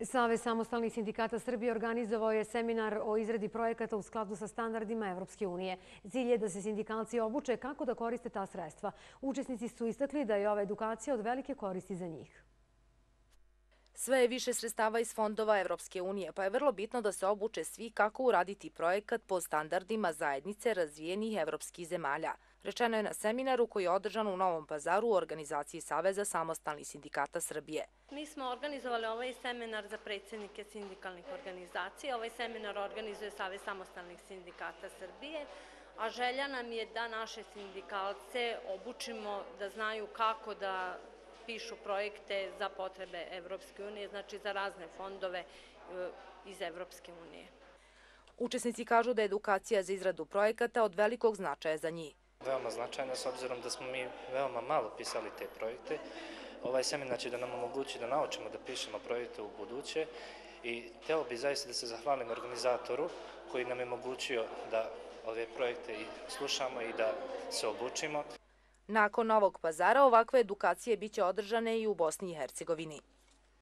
Savez samostalnih sindikata Srbije organizovao je seminar o izradi projekata u skladu sa standardima Evropske unije. Cilj je da se sindikalci obuče kako da koriste ta sredstva. Učesnici su istakli da je ova edukacija od velike koristi za njih. Sve je više sredstava iz fondova Evropske unije, pa je vrlo bitno da se obuče svi kako uraditi projekat po standardima zajednice razvijenih evropskih zemalja. Rečeno je na seminaru koji je održan u Novom Pazaru u organizaciji Saveza samostalnih sindikata Srbije. Mi smo organizovali ovaj seminar za predsjednike sindikalnih organizacija. Ovaj seminar organizuje Savez samostalnih sindikata Srbije, a želja nam je da naše sindikalce obučimo da znaju kako da pišu projekte za potrebe Evropske unije, znači za razne fondove iz Evropske unije. Učesnici kažu da je edukacija za izradu projekata od velikog značaja za njih. Veoma značajna, s obzirom da smo mi veoma malo pisali te projekte. Ovaj seminar će da nam omogući da naučimo da pišemo projekte u buduće i hteo bi zaista da se zahvalim organizatoru koji nam je omogućio da ove projekte i slušamo i da se obučimo. Nakon Novog Pazara ovakve edukacije biće održane i u Bosni i Hercegovini.